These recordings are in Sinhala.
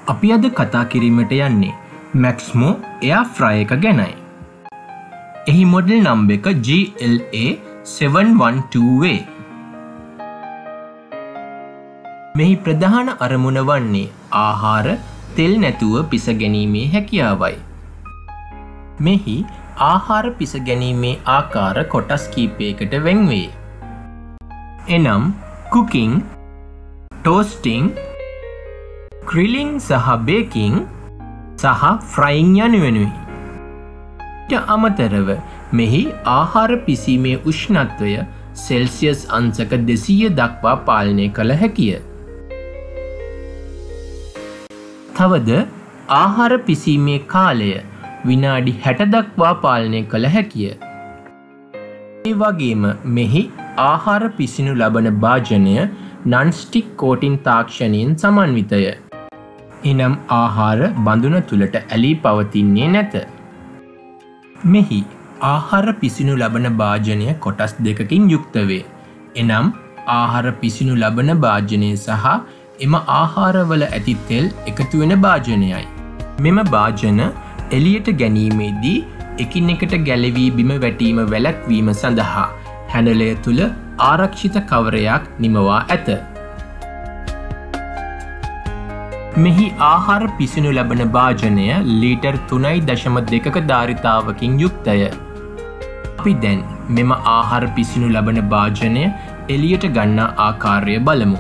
අපි අද කතා කිරීමට යන්නේ Maxmo Air Fryer එක ගැනයි. එහි මොඩල් නම්බර් එක GLA 712A. මෙහි ප්‍රධාන අරමුණ වන්නේ ආහාර තෙල් නැතුව පිස ගැනීමේ හැකියාවයි. මෙහි ආහාර පිස ගැනීමේ ආකාර කොටස් කීපයකට වෙන් වේ. එනම් cooking, toasting, grilling සහ baking සහ frying යනුවෙනුයි. ඊට අමතරව මෙහි ආහාර පිසීමේ උෂ්ණත්වය සෙල්සියස් අංශක 200 දක්වා පාලනය කළ හැකිය. තවද ආහාර පිසීමේ කාලය විනාඩි 60 දක්වා පාලනය කළ හැකිය. ඒ වගේම මෙහි ආහාර පිසිනු ලබන භාජනය non-stick coating තාක්ෂණයෙන් සමන්විතය. එනම් ආහාර බඳුන තුලට ඇලී පවතින්නේ නැත. මෙහි ආහාර පිසිනු ලබන භාජනය කොටස් දෙකකින් යුක්ත වේ. එනම් ආහාර පිසිනු ලබන භාජනය සහ එම ආහාරවල ඇති තෙල් එකතු වෙන භාජනයයි. මෙම භාජන එළියට ගැනීමේදී එකිනෙකට ගැලවී බිම වැටීම වැළැක්වීම සඳහා හැන්ඩලය තුල ආරක්ෂිත කවරයක් නිමවා ඇත. මෙහි ආහාර පිසිනු ලබන භාජනය ලීටර් 3.2ක ධාරිතාවකින් යුක්තය. අපි දැන් මෙම ආහාර පිසිනු ලබන භාජනය එළියට ගන්නා ආකාරය බලමු.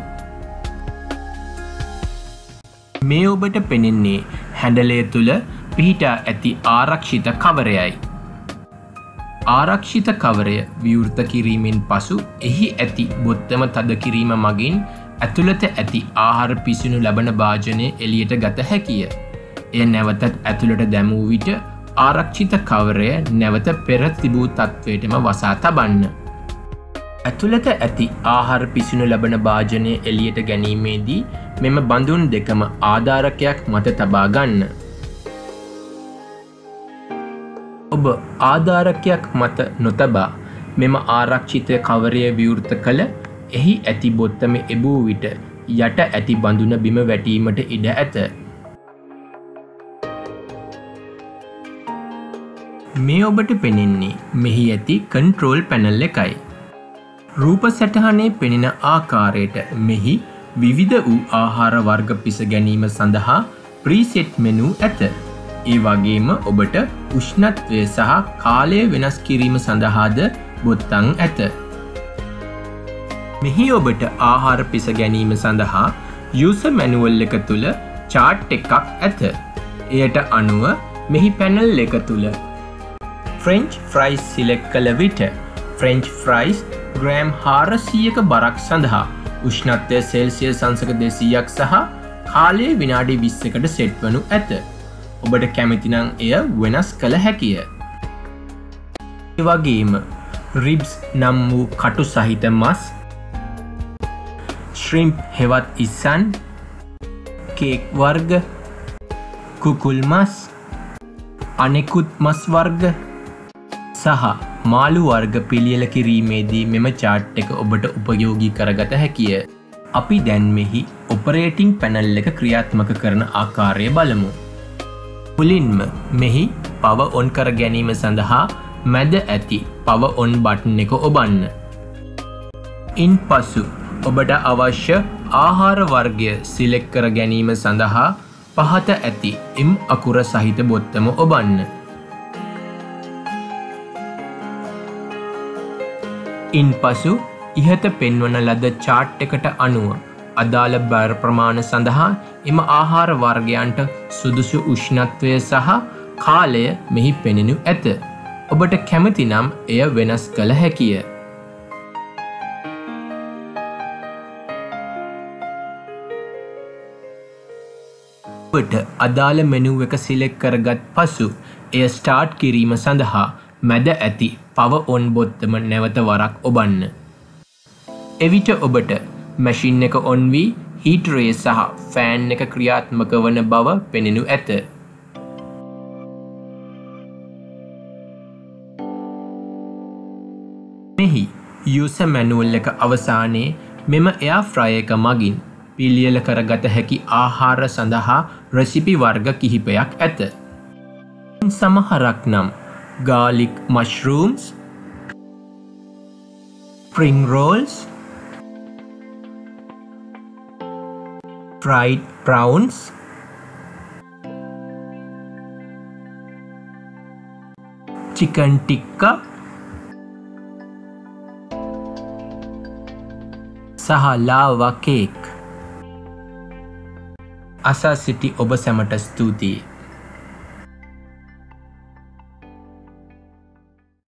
මේ ඔබට පෙනෙන්නේ හැන්ඩලය තුල පිහිටා ඇති ආරක්ෂිත කවරයයි. ආරක්ෂිත කවරය විවෘත කිරීමෙන් පසු එහි ඇති බොත්තම තද කිරීම මගින් ඇතුළත ඇති ආහාර පිසිනු ලබන භාජනය එළියට ගත හැකිය. එය නැවතත් ඇතුළට දැමූ විට ආරක්ෂිත කවරය නැවත පෙර තිබූ තත්වයටම වසා තබන්න. ඇතුළත ඇති ආහාර පිසිනු ලබන භාජනය එළියට ගැනීමේදී මෙම බඳුන් දෙකම ආධාරකයක් මත තබා ගන්න. ඔබ ආධාරකයක් මත නොතබා මෙම ආරක්ෂිත කවරය විවෘත කළ එහි ඇති බොත්තම එබූ විට යට ඇති බඳුන බිම වැටීමට ඉඩ ඇත. මේ ඔබට පෙනෙන්නේ මෙහි ඇති කන්ට්‍රෝල් පැනල් එකයි. රූප සටහනේ පෙනෙන ආකාරයට මෙහි විවිධ වූ ආහාර වර්ග පිස ගැනීම සඳහා ප්‍රීසෙට් මෙනු ඇත. ඒ වගේම ඔබට උෂ්ණත්වය සහ කාලය වෙනස් කිරීම සඳහාද බොත්තම් ඇත. මෙහි ඔබට ආහාර පිස ගැනීම සඳහා යූසර් මැනුවල් එක තුල chart එකක් ඇත. එයට අනුව මෙහි පැනල් එක තුල French fries select කළ විට French fries ග්‍රෑම් 400ක බරක් සඳහා උෂ්ණත්වය සෙල්සියස් අංශක 200ක් සහ කාලය විනාඩි 20කට සෙට් වනු ඇත. ඔබට කැමති නම් එය වෙනස් කළ හැකිය. ඒ වගේම ribs නම් වූ කටු සහිත මස්, shrimp හෙවත් ඉස්සන්, කේක් වර්ග, කුකුල් මස්, අනෙකුත් මස් වර්ග සහ මාළු වර්ග පිළියෙල කිරීමේදී මෙම chart එක ඔබට උපයෝගී කරගත හැකිය. අපි දැන් මෙහි ඔපරේටිං පැනල් එක ක්‍රියාත්මක කරන ආකාරය බලමු. මුලින්ම මෙහි power on කර ගැනීම සඳහා මැද ඇති power on බටන් එක ඔබන්න. ඉන්පසු ඔබට අවශ්‍ය ආහාර වර්ගය සිලෙක්ට් කර ගැනීම සඳහා පහත ඇති M අකුර සහිත බොත්තම ඔබන්න. ඉන්පසු ඉහත පෙන්වන ලද chart එකට අනුව අදාළ බර ප්‍රමාණ සඳහා එම ආහාර වර්ගයන්ට සුදුසු උෂ්ණත්වය සහ කාලය මෙහි පෙනෙනු ඇත. ඔබට කැමති නම් එය වෙනස් කළ හැකිය. ඔබට අදාළ මෙනු එක සිලෙක්ට් කරගත් පසු එය ස්ටාර්ට් කිරීම සඳහා මැද ඇති power on බොත්තම නැවත වරක් ඔබන්න. එවිට ඔබට මැෂින් එක on වී heat ray සහ ෆෑන් එක ක්‍රියාත්මක වන බව පෙනෙනු ඇත. මෙහි user manual එක අවසානයේ මෙම air fryer එක මගින් පිළියෙල කරගත හැකි ආහාර සඳහා රෙසිපි වර්ග කිහිපයක් ඇත. සමහරක් නම් garlic mushrooms, spring rolls, fried prawns, chicken tikka සහ ලාවා කේක්. අසා සිටි ඔබ සැමට ස්තුතියි.